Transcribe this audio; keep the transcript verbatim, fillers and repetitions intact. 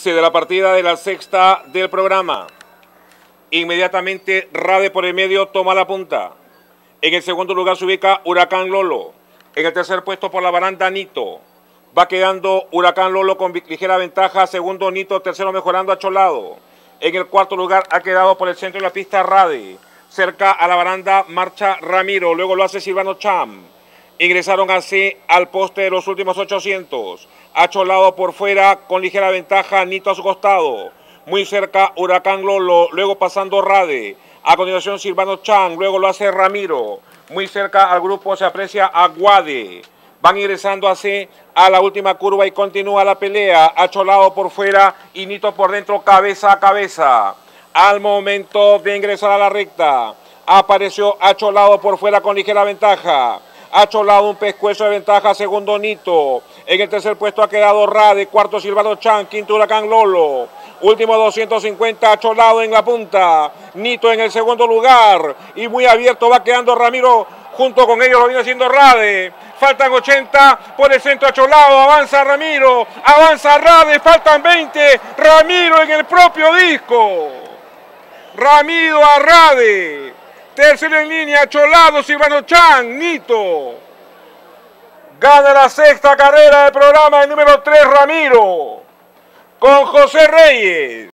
Se de la partida de la sexta del programa. Inmediatamente Rade por el medio toma la punta. En el segundo lugar se ubica Huracán Lolo. En el tercer puesto por la baranda Nito. Va quedando Huracán Lolo con ligera ventaja. Segundo Nito, tercero mejorando Acholado. En el cuarto lugar ha quedado por el centro de la pista Rade. Cerca a la baranda marcha Ramiro. Luego lo hace Silvano Cham. Ingresaron así al poste de los últimos ochocientos. Acholado por fuera con ligera ventaja, Nito a su costado. Muy cerca Huracán Lolo, luego pasando Rade. A continuación Silvano Chan, luego lo hace Ramiro. Muy cerca al grupo se aprecia Aguade. Van ingresando así a la última curva y continúa la pelea. Acholado por fuera y Nito por dentro, cabeza a cabeza. Al momento de ingresar a la recta, apareció Acholado por fuera con ligera ventaja. Acholado un pescuezo de ventaja, segundo Nito. En el tercer puesto ha quedado Rade, cuarto Silvano Chan, quinto Huracán Lolo. Último doscientos cincuenta, Acholado en la punta. Nito en el segundo lugar. Y muy abierto va quedando Ramiro. Junto con ellos lo viene haciendo Rade. Faltan ochenta por el centro Acholado. Avanza Ramiro. Avanza Rade. Faltan veinte. Ramiro en el propio disco. Ramiro a Rade. Tercero en línea, Acholado, Silvano Chan, Nito. Gana la sexta carrera del programa, el número tres, Ramiro. Con José Reyes.